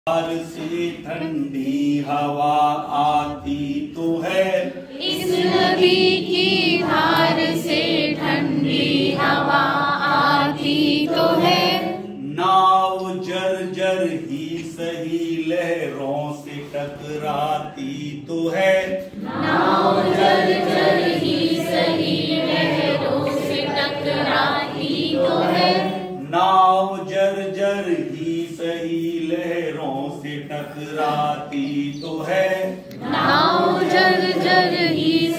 धार से ठंडी हवा आती तो है, इस नदी की धार से ठंडी हवा आती तो है। नाव जर्जर ही सही लहरों से टकराती तो है, नाव जर्जर ही सही लहरों से टकराती तो है। नाव जर्जर ही सही लहरों से टकराती तो है। नाव जर्जर ही